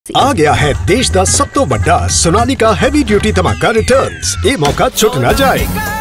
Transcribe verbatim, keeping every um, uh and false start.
आ गया है देश का सब तो बड़ा सोनालिका हैवी ड्यूटी धमाका रिटर्न्स। ये मौका छुट ना जाए।